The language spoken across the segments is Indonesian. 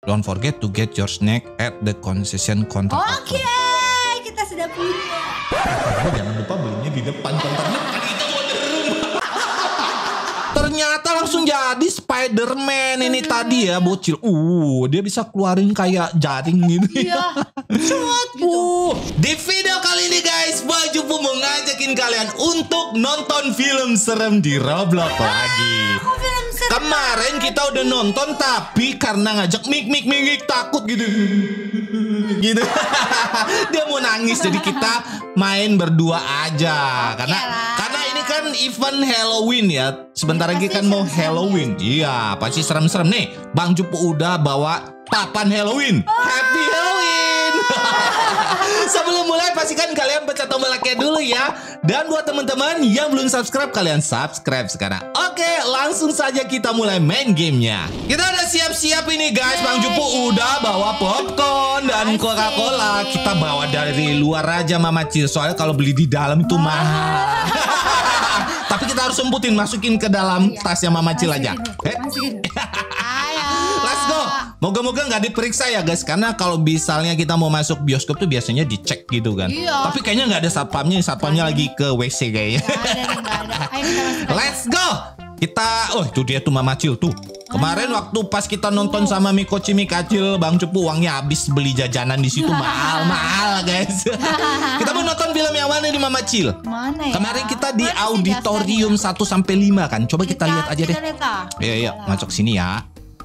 Don't forget to get your snack at the concession counter. Oke, kita sudah punya. Jangan lupa belinya di depan counter depan itu Wonder Room. Ternyata langsung jadi Spider-Man ini tadi ya bocil. Dia bisa keluarin kayak jaring gitu. Iya. Shot gitu. Di video kali ini guys, Bang Jupu mau ngajakin kalian untuk nonton film serem di Roblox lagi. Film serem. Kemarin kita udah nonton tapi karena ngajak Mik takut gitu. Gitu. Dia mau nangis jadi kita main berdua aja karena ini kan event Halloween ya. Sebentar lagi kan mau Halloween. Iya, pasti serem-serem nih. Bang Jupu udah bawa papan Halloween. Happy Halloween. Sebelum mulai pastikan kalian pencet tombol like dulu ya. Dan buat teman-teman yang belum subscribe, kalian subscribe sekarang. Oke, langsung saja kita mulai main gamenya. Kita udah siap-siap ini guys. Bang Jupu udah bawa popcorn dan Coca-Cola. Kita bawa dari luar aja Mama Cil. Soalnya kalau beli di dalam itu mahal. Tapi kita harus semputin, masukin ke dalam tasnya Mama Cil aja. Masukin. Ayo. Let's go. Moga-moga nggak diperiksa ya guys. Karena kalau misalnya kita mau masuk bioskop tuh biasanya dicek gitu kan. Iya. Tapi kayaknya nggak ada satpamnya. Satpamnya lagi ke WC kayaknya. Nggak ada. Ayo kita masuk. Let's go. Kita, itu dia tuh Mama Cil tuh. Kemarin waktu pas kita nonton sama Miko Cimikacil, Bang Cupu uangnya habis beli jajanan di situ mahal guys. Kita mau nonton film yang mana nih Mama Cil? Mana ya? Kemarin kita di auditorium 1 sampai 5 kan. Coba kita lihat aja deh. Iya, masuk sini ya.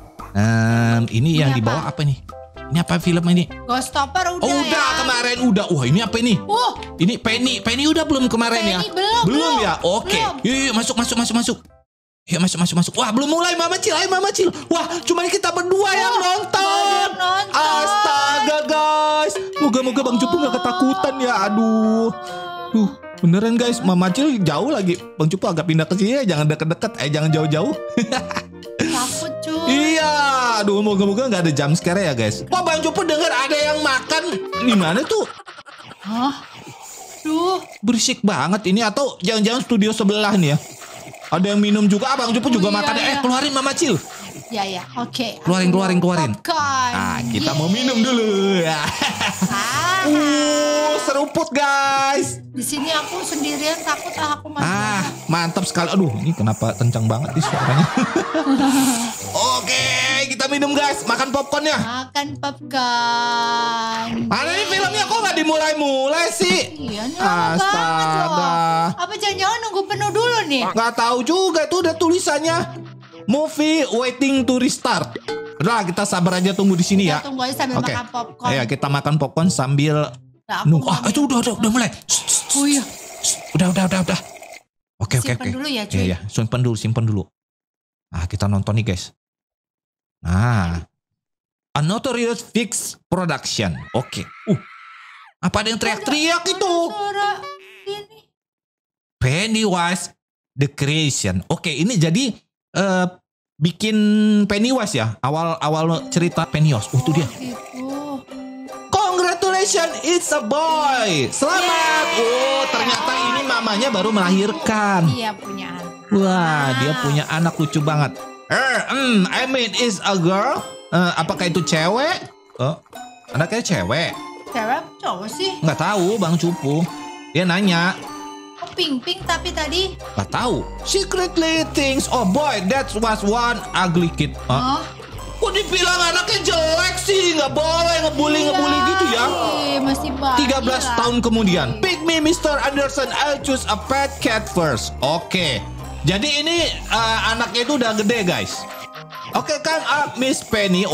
Ini yang di bawah apa nih? Ini apa film ini? Ghost Stopper udah. Udah ya? kemarin udah. Wah, ini apa ini? Ini Penny udah belum kemarin ya? Belum ya? Oke. Yuk, masuk. Ya masuk. Wah, belum mulai Mama Cil. Ayo Mama Cil. Wah, cuma kita berdua yang nonton. Astaga guys. Moga-moga Bang Cupu gak ketakutan ya. Aduh. Beneran guys. Mama Cil jauh lagi. Bang Cupu agak pindah ke sini ya. Jangan deket-deket. Jangan jauh-jauh. Takut cuy. Iya. Aduh, moga-moga gak ada jump scare ya guys. Wah, Bang Cupu denger ada yang makan. Gimana tuh? Hah? Duh. Berisik banget ini. Atau jangan-jangan studio sebelah nih ya. Ada yang minum juga, Bang Jupu juga makan. Keluarin Mama Cil. Ya, oke. Keluarin. Popcorn. Kita mau minum dulu. Seruput guys. Di sini aku sendirian takut aku masuk. Mantap sekali. Aduh, ini kenapa kencang banget nih suaranya. Oke, kita minum guys. Makan popcornnya. Makan popcorn. Mana nih filmnya kok nggak dimulai-mulai sih? Iya, lama banget loh. Apa jangan-jangan nunggu penuh dulu nih? Nggak tahu juga tuh udah tulisannya. Movie waiting to restart. Udah kita sabar aja tunggu di sini ya. Tunggu aja sambil makan popcorn. Ayo kita makan popcorn sambil nunggu. Itu udah mulai. Oh iya. Udah. Oke. Simpen dulu ya cuy. Iya, simpen dulu. Kita nonton nih guys. A Notorious Fix Production. Oke. Apa ada yang teriak-teriak itu? Suara ini. Pennywise The Creation. Oke, ini jadi bikin Pennywise ya. Awal cerita Pennywise. Itu dia. Gitu. Congratulations, it's a boy. Selamat. Ternyata ini mamanya baru melahirkan. Iya, punya anak. Wah, dia punya anak lucu banget. I mean, is a girl. Apakah itu cewek? Anaknya cewek. Cewek cowok sih? Nggak tahu, Bang Cupu. Dia nanya. Pink tapi tadi. Nggak tahu. Secretly thinks, oh boy, that was one ugly kid. Kok dibilang anaknya jelek sih? Nggak boleh ngebully gitu ya. Masih bayi 13 tahun kemudian. Pick me, Mr. Anderson. I'll choose a pet cat first. Oke. Jadi ini anaknya itu udah gede guys. Oke, come up Miss Penny.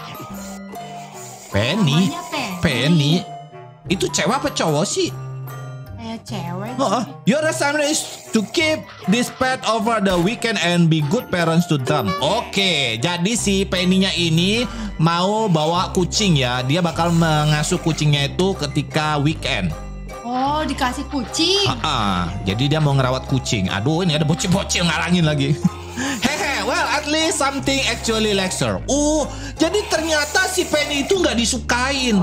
Penny. Itu cewek apa cowok sih? Cewek. Your assignment is to keep this pet over the weekend and be good parents to them. Oke, jadi si Penny-nya ini mau bawa kucing ya. Dia bakal mengasuh kucingnya itu ketika weekend. Oh, dikasih kucing. Jadi dia mau ngerawat kucing. Aduh, ini ada bocil-bocil ngalangin lagi. Well, at least something actually likes her. Jadi ternyata si Penny itu nggak disukain.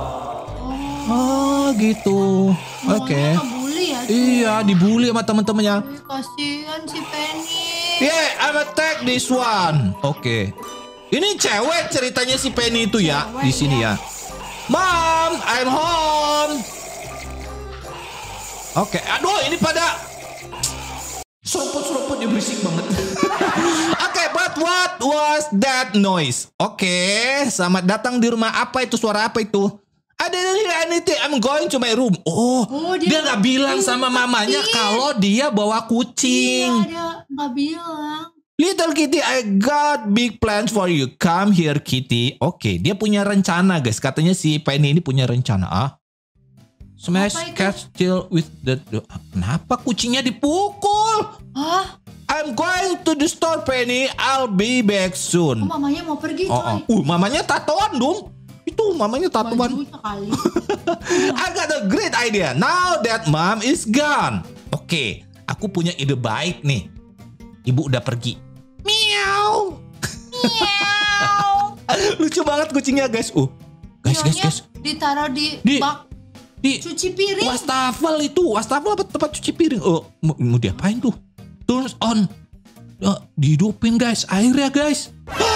Gitu. Oke. Ngebully ya? Iya, dibully sama teman-temannya. Kasihan si Penny. I'm attack this one. Oke. Ini cewek ceritanya si Penny itu ya. Cewek, Di sini ya. Mom, I'm home. Oke, aduh ini pada seruput-seruput dia berisik banget. Oke, but what was that noise? Oke, selamat datang di rumah. Apa itu, suara apa itu? I didn't hear anything. I'm going to my room. Oh, dia nggak bilang sama mamanya kalau dia bawa kucing. Iya, dia nggak bilang. Little Kitty, I got big plans for you. Come here, Kitty. Oke, dia punya rencana, guys. Katanya si Penny ini punya rencana. Smash cat still with the... Kenapa kucingnya dipukul? Hah? I'm going to the store, Penny. I'll be back soon. Mamanya mau pergi, coy. Mamanya tatoan dong. Itu mamanya tatoan. Bajunya kali. I got a great idea. Now that mom is gone. Oke, aku punya ide baik nih. Ibu udah pergi. Miau. Miau. Lucu banget kucingnya, guys. Guys. Ditaruh di bak cuci piring. Wastafel itu. Wastafel apa tempat cuci piring? Mau diapain tuh? Turns on. Dihidupin, guys. Airnya, guys.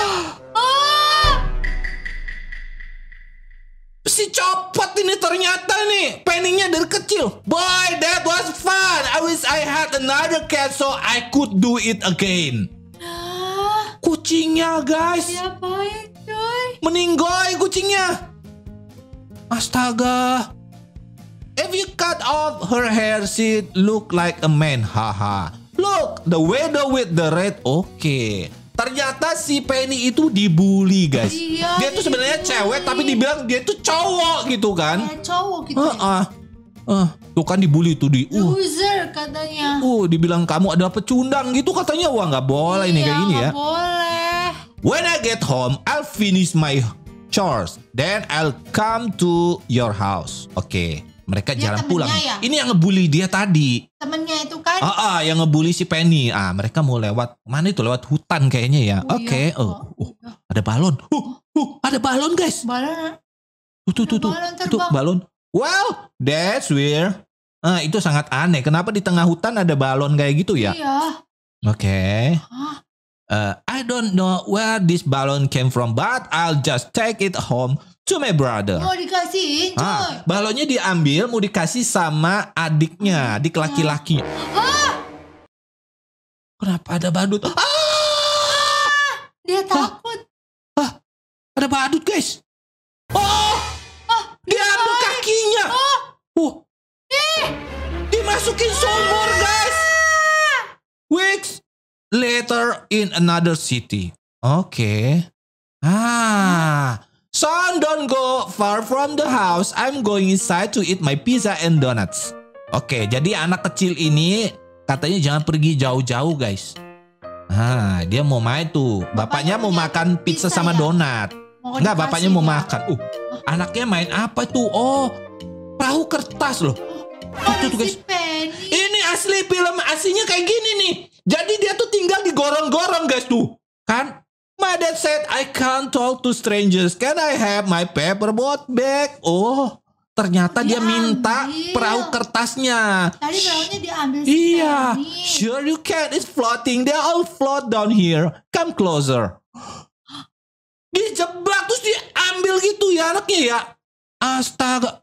Si copot ini ternyata nih. Penny-nya dari kecil. Boy, that was fun. I wish I had another cat so I could do it again. Kucingnya, guys. Diapain, coy? Meninggoy kucingnya. Astaga. If you cut off her hair, she'd look like a man. Haha. Look, the widow with the red. Oke. Ternyata si Penny itu dibully, guys. Iya, dia tuh sebenarnya cewek tapi dibilang dia tuh cowok gitu kan. Kayak cowok gitu. Tuh kan dibully tuh loser katanya. Dibilang kamu adalah pecundang gitu katanya. Wah, nggak boleh ini kayak gini ya. Nggak boleh. When I get home, I'll finish my chores. Then I'll come to your house. Oke. Mereka Dia jalan pulang. ya? Ini yang ngebully dia tadi. Temennya itu kan? Yang ngebully si Penny. Mereka mau lewat mana itu? Lewat hutan kayaknya ya. Oke. Ada balon. Ada balon, guys. Balon. Tuh. Itu balon. Well, that's weird. Itu sangat aneh. Kenapa di tengah hutan ada balon kayak gitu ya? Iya. Oke. I don't know where this balloon came from, but I'll just take it home to my brother. Mau dikasihin, coy. Balonnya diambil, mau dikasih sama adiknya, adik laki-laki. Kenapa ada badut? Dia takut. Ada badut, guys. Dia ambil kakinya. Dimasukin sumur, guys. Weeks later in another city. Oke. Son, don't go far from the house. I'm going inside to eat my pizza and donuts. Oke, jadi anak kecil ini katanya jangan pergi jauh-jauh, guys. Dia mau main tuh. Bapaknya mau makan pizza sama donat. Enggak, bapaknya mau makan. Anaknya main apa tuh? Perahu kertas loh. Itu tuh, guys. Ini asli film aslinya kayak gini nih. Jadi dia tuh tinggal di gorong-gorong, guys tuh. Kan? My dad said I can't talk to strangers. Can I have my paperboat back? Ternyata dia minta perahu kertasnya. Tadi perahunya diambil. Iya. Sure you can. It's floating. They all float down here. Come closer. Dijebak terus diambil gitu ya anaknya ya. Astaga.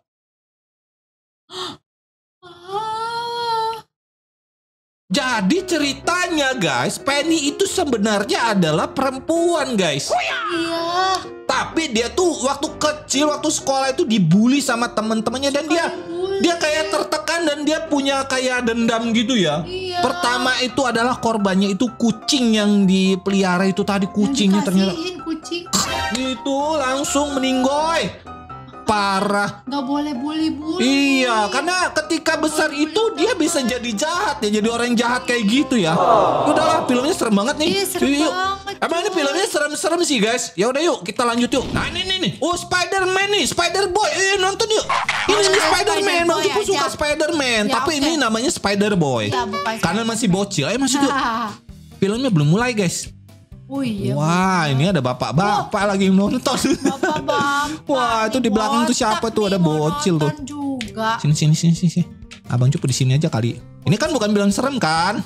Jadi ceritanya, guys, Penny itu sebenarnya adalah perempuan, guys. Iya. Tapi dia tuh waktu kecil, waktu sekolah itu dibully sama teman-temannya dan dia kayak tertekan dan dia punya kayak dendam gitu ya. Iya. Pertama itu adalah korbannya itu kucing yang dipelihara itu tadi, kucingnya ternyata kucing. Gitu langsung meninggoy. Parah. Gak boleh bully-bully. Iya, karena ketika besar itu dia bisa jadi jahat ya, jadi orang yang jahat kayak gitu ya. Udahlah, filmnya serem banget nih. Iya, serem banget. Emang ini filmnya serem-serem sih, guys. Ya udah yuk, kita lanjut yuk. Nah, ini. Spider-Man nih, Spider-Boy. Nonton yuk. Ini Spider-Man. Bang Jupu suka Spider-Man, ya, tapi ini namanya Spider-Boy. Ya, bukan karena masih bocil. Masuk yuk. Filmnya belum mulai, guys. Iya. Wah, ini ada bapak-bapak lagi nonton. Bapak-bapak. Wah, itu di belakang tuh siapa tuh? Ada bocil tuh. Juga. Sini. Abang Cupu di sini aja kali. Ini kan bukan bilang serem kan? Ini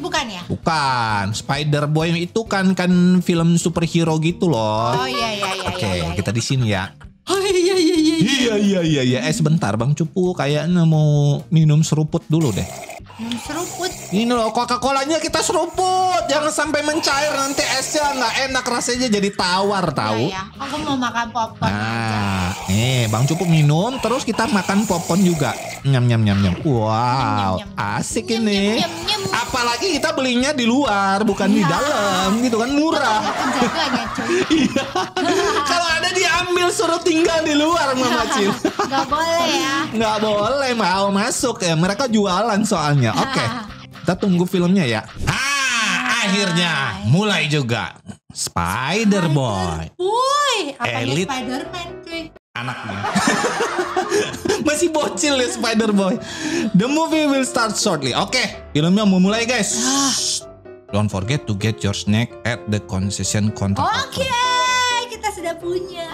bukan ya? Bukan, Spider-Boy itu kan film superhero gitu loh. Oh iya. Oke, kita di sini ya. Oh iya. Iya. Sebentar Bang Cupu, kayaknya mau minum seruput dulu deh. Minum seruput. Ini loh Coca-Colanya kita seruput, jangan sampai mencair nanti esnya nggak enak rasanya jadi tawar tahu. Ya. Aku mau makan popcorn. Nah, nih Bang Cupu minum, terus kita makan popcorn juga. Nyam. Wow, Nyam. asik Nyam, ini. nyam. Apalagi kita belinya di luar, bukan di dalam, gitu kan murah. Penjaganya cuy. Iya. Kalau ada diambil suruh tinggal di luar Mama Cil. Gak boleh ya. Nggak boleh mau masuk ya. Mereka jualan soalnya. Oke. Kita tunggu filmnya ya. Akhirnya mulai juga. Spider-Boy. Woi, apanya Elite. Spider-Man cuy. Anaknya. Masih bocil ya Spider-Boy. The movie will start shortly. Oke, filmnya mau mulai guys. Don't forget to get your snack at the concession counter. Oke, kita sudah punya.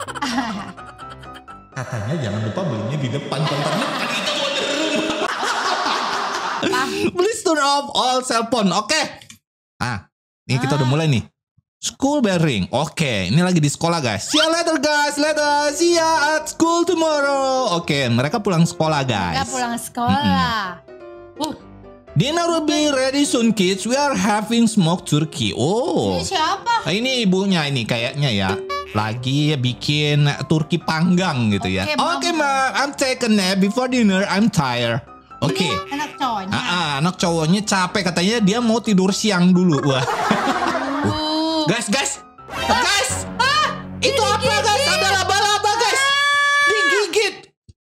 Katanya jangan lupa belinya di depan counternya. Kan itu order rumah. Please turn off all cell phone. Oke. Ini kita udah mulai nih. School bell ring. Oke, ini lagi di sekolah guys. See you later guys. Later. See ya at school tomorrow. Oke, mereka pulang sekolah guys. Kita pulang sekolah. Dinner will be ready soon kids. We are having smoked turkey. Oh. Ini siapa? Ini ibunya ini kayaknya ya. Lagi bikin turki panggang gitu ya. Oke, Ma. I'm take a nap before dinner. I'm tired. Oke. Anak cowoknya. Anak cowoknya capek katanya dia mau tidur siang dulu. Wah. Guys. Itu apa guys? Ada laba-laba guys. Digigit.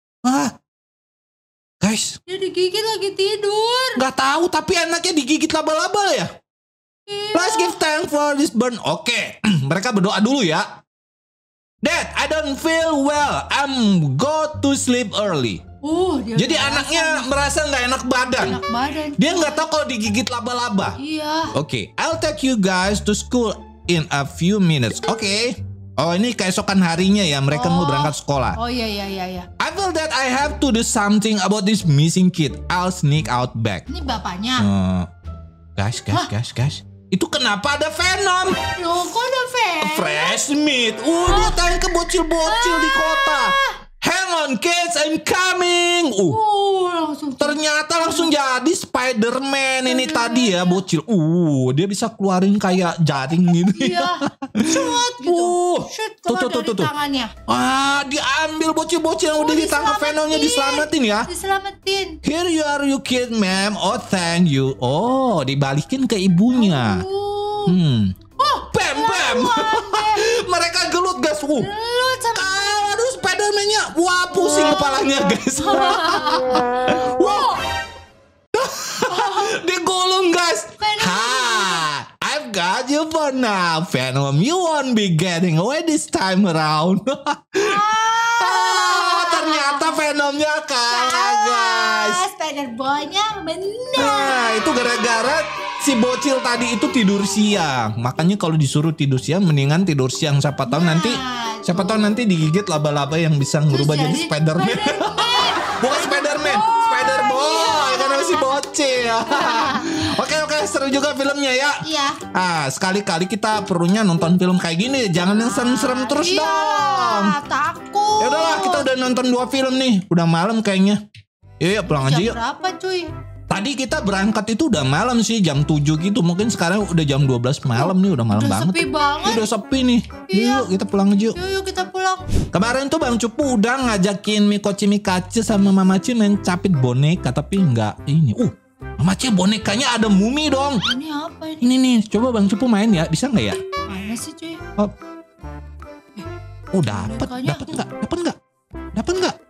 Guys. Dia digigit lagi tidur. Gak tahu tapi anaknya digigit laba-laba ya. Let's give thanks for this burn. Oke. Mereka berdoa dulu ya. Dad, I don't feel well. I'm go to sleep early. Jadi anaknya merasa nggak enak badan. Dia nggak tahu kalau digigit laba-laba. Iya. Oke, I'll take you guys to school in a few minutes. Oke. Oh ini keesokan harinya ya mereka mau berangkat sekolah. Oh iya. I feel that I have to do something about this missing kid. I'll sneak out back. Ini bapaknya. Guys. Itu kenapa ada Venom? Loh kok ada Venom? Fresh meat. Dia tayang ke bocil-bocil di kota. Hang on kids, I'm coming. Ternyata langsung jadi Spider-Man ini tadi ya bocil. Dia bisa keluarin kayak jaring gitu. Iya. Shoot gitu. Shoot keluar dari tangannya. Diambil bocil-bocil yang udah ditangkap Venomnya diselamatin ya. Diselamatin. Here you are you kid ma'am. Oh thank you. Oh dibalikin ke ibunya. Bam. Mereka gelut guys. Gelut sama. Aduh Spider-Man-nya. Wah pusing kepalanya guys. Digulung guys. I've got you for now Venom. You won't be getting away this time around. Ternyata Venomnya kalah guys. Spider-Boy-nya benar. Nah itu gara-gara si bocil tadi itu tidur siang. Makanya kalau disuruh tidur siang mendingan tidur siang. Siapa tahu nanti digigit laba-laba yang bisa ngerubah jadi Spider-Man. Bukan Spider-Man, Spider-Boy karena masih bocil. Oke, seru juga filmnya ya. Iya. Sekali-kali kita perlunya nonton film kayak gini. Jangan yang serem-serem terus dong. Takut. Ya udahlah, kita udah nonton 2 film nih. Udah malam kayaknya. Yuk pulang aja yuk. Jam berapa cuy? Tadi kita berangkat itu udah malam sih, jam 7 gitu. Mungkin sekarang udah jam 12 malam nih, udah malam banget. Sepi banget. Udah sepi nih. Iya. Yuk kita pulang aja yuk. Yuk kita pulang. Kemarin tuh Bang Cupu udah ngajakin Miko Cimikace sama Mama Ci main capit boneka, tapi enggak ini. Mama Ci bonekanya ada mumi dong. Ini apa ini? Ini nih, coba Bang Cupu main ya, bisa nggak ya? Mana sih cuy? Dapat nggak?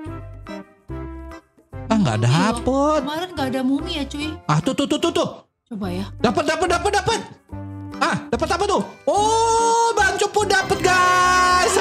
Nggak dapet. Kemarin nggak ada mumi ya cuy. Tuh. Coba ya. Dapat. Dapat apa tuh? Bang Cupu dapat guys.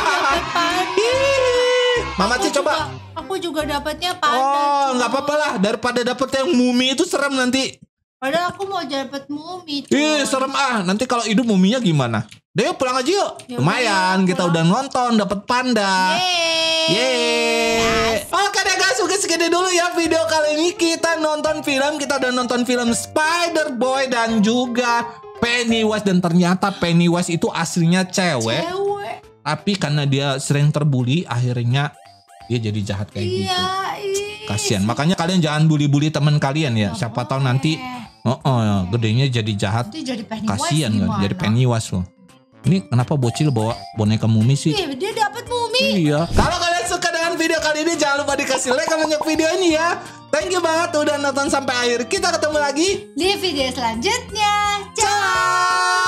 Mama Ci coba. Aku juga dapatnya padat. Nggak apa-apa lah, daripada dapet yang mumi itu serem nanti. Padahal aku mau dapet mumi. Ih, serem ah. Nanti kalau hidup muminya gimana? Deh, pulang aja yuk. Ya Lumayan, udah, kita pulang. udah nonton, dapat panda. Yeay. Oke deh guys, mungkin segini dulu ya video kali ini. Kita nonton film, kita udah nonton film Spider-Boy dan juga Pennywise. Dan ternyata Pennywise itu aslinya cewek. Tapi karena dia sering terbuli, akhirnya dia jadi jahat kayak gitu. Kasian. Makanya kalian jangan bully-bully teman kalian ya. Siapa tahu nanti gedenya jadi jahat. Kasian kan, jadi Pennywise loh. Ini kenapa bocil bawa boneka mumi sih? Iya, dia dapat mumi. Iya. Kalau kalian suka dengan video kali ini, jangan lupa dikasih like kalau banyak video ini ya. Thank you banget udah nonton sampai akhir. Kita ketemu lagi Di video selanjutnya. Ciao.